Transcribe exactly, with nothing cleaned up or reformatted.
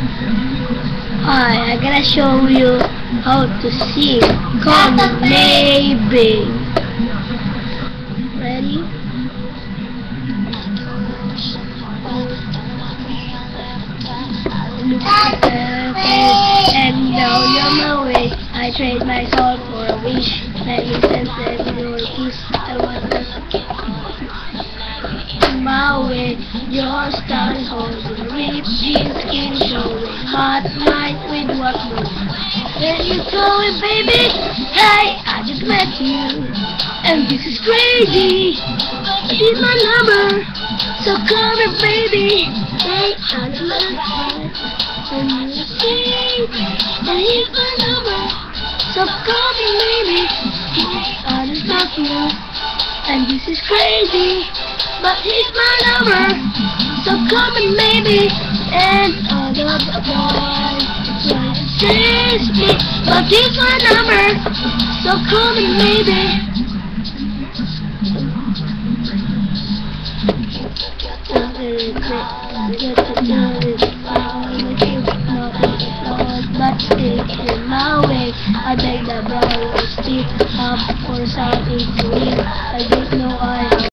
Hi, I'm gonna show you how to sing. Call me maybe. Ready? Look at the face and down on my way. I trade my soul for a wish. Let me sense your kiss. I want to my way. Your star is holding, ripped jeans, skin showing, hot night with what moves. When you told me, baby, hey, I just met you, and this is crazy. This is my number, so call me, baby. Hey, I just met you, and you see, and here's my number, so call me, baby. I just met you, and this is crazy. But he's my number, so come and maybe, and other boys try to chase me. But he's my number, so come and maybe. But it's in my way. I beg the brother to speak up for something to eat. I didn't know I